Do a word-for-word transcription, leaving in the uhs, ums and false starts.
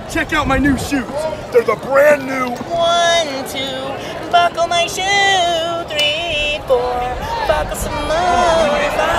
check out my new shoes. They're the brand new. One, two, buckle my shoe. Three, four, buckle some more. Five.